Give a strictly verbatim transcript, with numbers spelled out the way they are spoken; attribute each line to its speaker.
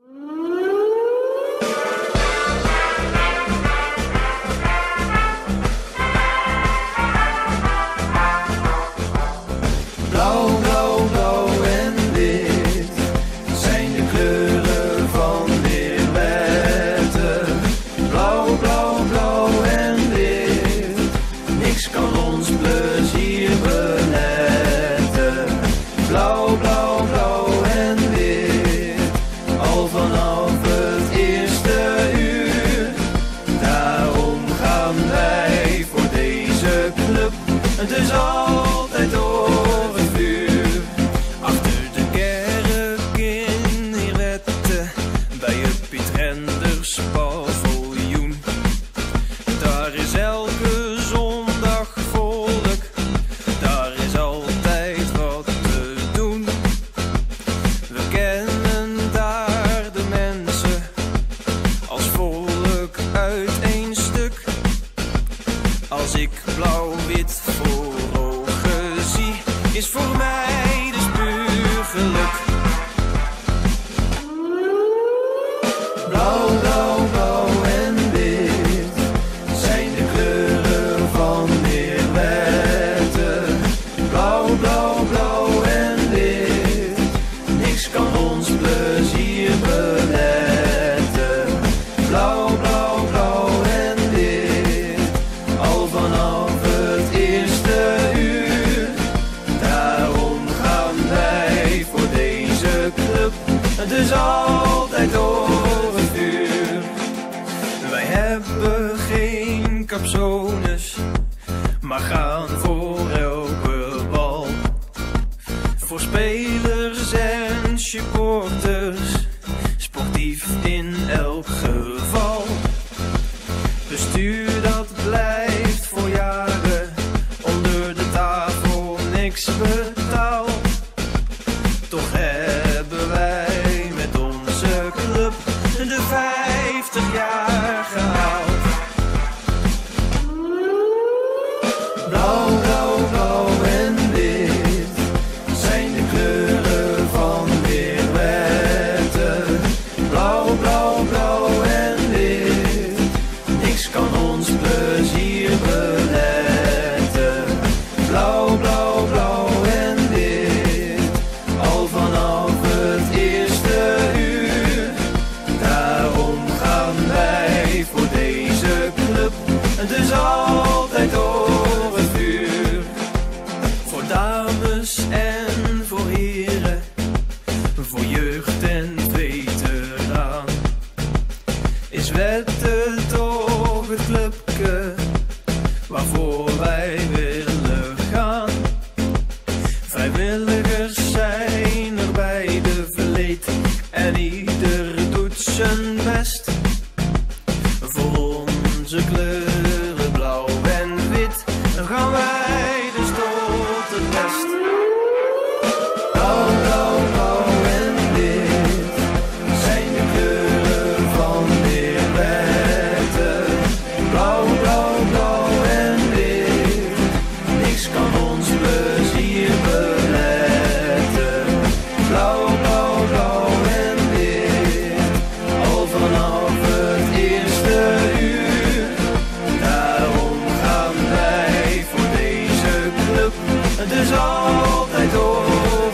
Speaker 1: Blauw, blauw, blauw en wit zijn de kleuren van weerwetten. Blauw, blauw, blauw en wit, niks kan ons plezier beletten. Blauw, blauw, blauw en wit, al vanaf het eerste uur. Daarom gaan wij voor deze club, dus altijd door. Bij het Piet Renders paviljoen. Daar is elke zondag volk, daar is altijd wat te doen. We kennen daar de mensen als volk uit één stuk. Als ik blauw-wit voor ogen zie, is voor mij dus puur geluk. Blauw, blauw, blauw en wit zijn de kleuren van weerwetten. Blauw, blauw, blauw en wit, niks kan ons plezier beletten. Blauw, blauw, blauw en wit, al vanaf het eerste uur. Daarom gaan wij voor deze club, dus altijd door. Wij hebben geen capsones, maar gaan voor elke bal. Voor spelers en supporters, sportief in elk geval. Bestuur dat blijft voor jaren, onder de tafel niks betaald. Toch hebben wij met onze club de vijftig jaar gehaald. Blauw, blauw, blauw en wit zijn de kleuren van weerwetten. Blauw, blauw, blauw en wit, niks kan ons plezier beletten. Blauw, blauw, blauw en wit, al vanaf het eerste uur. Daarom gaan wij voor deze club, dus altijd door het vuur. Voor dames en voor heren, voor jeugd en veteraan, is wetten toch het clubke waarvoor wij willen gaan. Vrijwilligers zijn er bij de verleed en ieder doet zijn best. Voor onze kleuren blauw en wit gaan wij dus tot het best. Blauw, blauw, blauw en wit zijn de kleuren van weerwetten. Blauw, blauw, blauw en wit, niks kan ons plezier beletten. Blauw, blauw, blauw en wit, al vanaf het eerste uur. Daarom gaan wij voor deze club, dus altijd door.